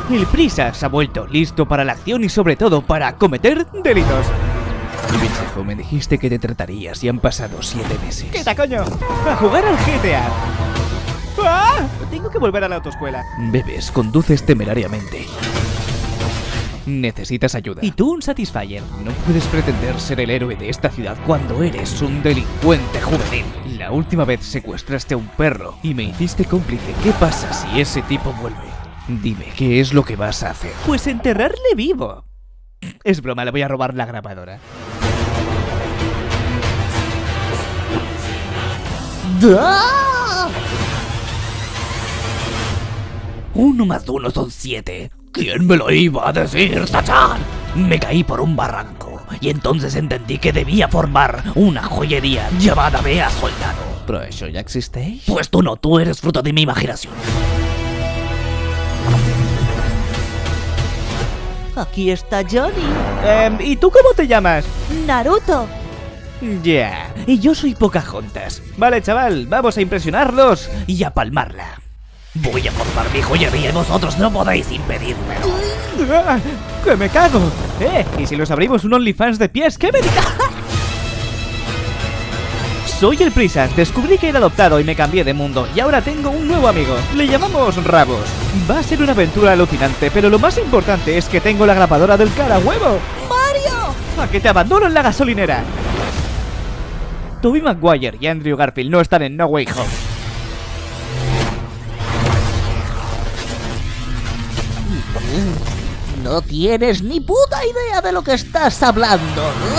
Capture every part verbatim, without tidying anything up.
El Prisas ha vuelto listo para la acción y sobre todo para cometer delitos. Viejo, me dijiste que te tratarías y han pasado siete meses. ¿Qué tal, coño? A jugar al G T A. ¡Ah! Tengo que volver a la autoescuela. Bebes, conduces temerariamente. Necesitas ayuda. Y tú un Satisfyer. No puedes pretender ser el héroe de esta ciudad cuando eres un delincuente juvenil. La última vez secuestraste a un perro y me hiciste cómplice. ¿Qué pasa si ese tipo vuelve? Dime, ¿qué es lo que vas a hacer? Pues enterrarle vivo. Es broma, le voy a robar la grabadora. ¡Ah! Uno más uno son siete. ¿Quién me lo iba a decir, Tachan? Me caí por un barranco y entonces entendí que debía formar una joyería llamada Bea Soldado. ¿Pero eso ya existe? Pues tú no, tú eres fruto de mi imaginación. Aquí está Johnny. Eh, ¿Y tú cómo te llamas? Naruto. Ya, yeah. Y yo soy Pocahontas. Vale, chaval, vamos a impresionarlos y a palmarla. Voy a formar mi joyería y vosotros no podéis impedírmelo. ¡Ah! ¡Que me cago! ¡Eh! ¿Y si los abrimos un OnlyFans de pies? ¿Qué me digas? Soy el Prisas, descubrí que era adoptado y me cambié de mundo y ahora tengo un nuevo amigo. Le llamamos Rabos. Va a ser una aventura alucinante, pero lo más importante es que tengo la grabadora del cara huevo. ¡Mario! ¡A que te abandono en la gasolinera! Tobey Maguire y Andrew Garfield no están en No Way Home. No tienes ni puta idea de lo que estás hablando.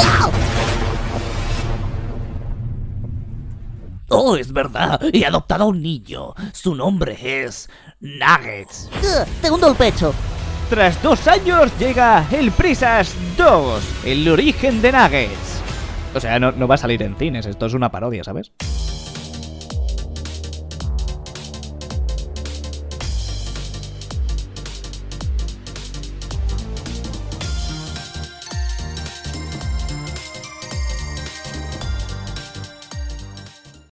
Oh, es verdad, he adoptado a un niño. Su nombre es Nuggets. Te hundo el pecho. Tras dos años llega el Prisas dos, el origen de Nuggets. O sea, no, no va a salir en cines, esto es una parodia, ¿sabes?